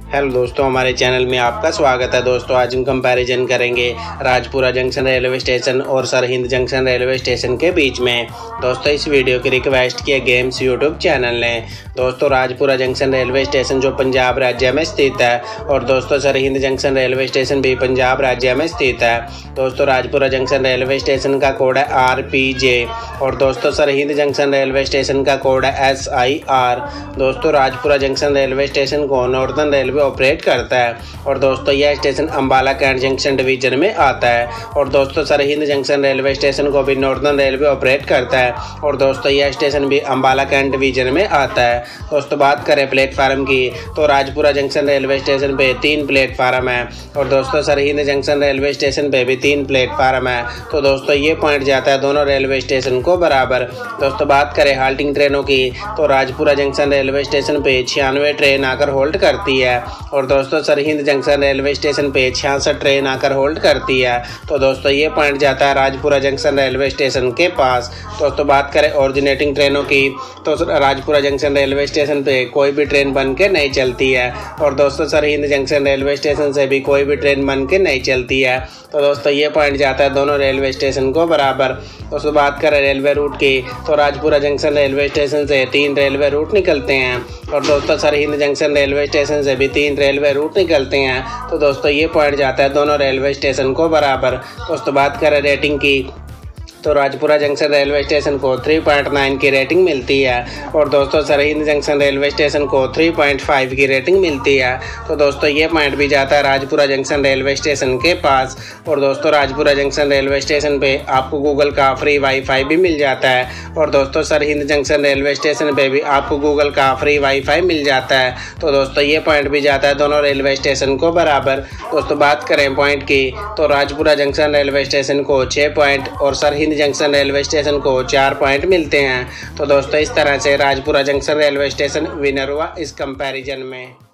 Hello दोस्तों, हमारे channel में आपका स्वागत है। दोस्तों आज हम कंपैरिजन करेंगे राजपुरा जंक्शन रेलवे स्टेशन और सरहिंद जंक्शन रेलवे स्टेशन के बीच में। दोस्तों इस वीडियो की रिक्वेस्ट किया गेम्स यूट्यूब चैनल ने। दोस्तों राजपुरा जंक्शन रेलवे स्टेशन जो पंजाब राज्य में स्थित है और दोस्तों सरहिंद जंक्शन रेलवे स्टेशन भी पंजाब राज्य में स्थित है। दोस्तों राजपुरा जंक्शन रेलवे स्टेशन का कोड है RPJ और दोस्तों सरहिंद जंक्शन रेलवे स्टेशन का कोड है SIR। दोस्तों राजपुरा जंक्शन रेलवे स्टेशन को नॉर्दर्न रेलवे ऑपरेट करता है और दोस्तों यह स्टेशन अंबाला कैंट जंक्शन डिवीजन में आता है और दोस्तों सरहिंद जंक्शन रेलवे स्टेशन को भी नॉर्दर्न रेलवे ऑपरेट करता है और दोस्तों यह स्टेशन भी अंबाला कैंट डिवीजन में आता है। दोस्तों बात करें प्लेटफार्म की तो राजपुरा जंक्शन रेलवे स्टेशन पे 3 प्लेटफार्म है और दोस्तों सरहिंद जंक्शन रेलवे स्टेशन पे भी 3 प्लेटफार्म है। तो दोस्तों ये पॉइंट जाता है दोनों रेलवे स्टेशन को बराबर। दोस्तों बात करें हाल्टिंग ट्रेनों की तो राजपुरा जंक्शन रेलवे स्टेशन पे 96 ट्रेन आकर होल्ड करती है और दोस्तों सरहिंद जंक्शन रेलवे स्टेशन पे 66 ट्रेन आकर होल्ड करती है। तो दोस्तों ये पॉइंट जाता है राजपुरा जंक्शन रेलवे स्टेशन के पास। दोस्तों बात करें ओरिजिनेटिंग ट्रेनों की तो राजपुरा जंक्शन रेलवे स्टेशन पे कोई भी ट्रेन बन के नहीं चलती है और दोस्तों सरहिंद जंक्शन रेलवे स्टेशन से भी कोई भी ट्रेन बन के नहीं चलती है। तो दोस्तों ये पॉइंट जाता है दोनों रेलवे स्टेशन को बराबर। दोस्तों बात करें रेलवे रूट की तो राजपुरा जंक्शन रेलवे स्टेशन से 3 रेलवे रूट निकलते हैं और दोस्तों सरहिंद जंक्शन रेलवे स्टेशन से भी 3 रेलवे रूट निकलते हैं। तो दोस्तों ये पॉइंट जाता है दोनों रेलवे स्टेशन को बराबर। दोस्तों बात करें रेटिंग की तो राजपुरा जंक्शन रेलवे स्टेशन को 3.9 की रेटिंग मिलती है और दोस्तों सरहिंद जंक्शन रेलवे स्टेशन को 3.5 की रेटिंग मिलती है। तो दोस्तों ये पॉइंट भी जाता है राजपुरा जंक्शन रेलवे स्टेशन के पास और दोस्तों राजपुरा जंक्शन रेलवे स्टेशन पे आपको गूगल का फ्री वाईफाई भी मिल जाता है और दोस्तों सरहिंद जंक्शन रेलवे स्टेशन पे भी आपको गूगल का फ्री वाईफाई मिल जाता है। तो दोस्तों ये पॉइंट भी जाता है दोनों रेलवे स्टेशन को बराबर। दोस्तों बात करें पॉइंट की तो राजपुरा जंक्शन रेलवे स्टेशन को 6 पॉइंट और सरहिंद जंक्शन रेलवे स्टेशन को 4 पॉइंट मिलते हैं। तो दोस्तों इस तरह से Rajpura junction railway station winner हुआ इस कंपैरिजन में।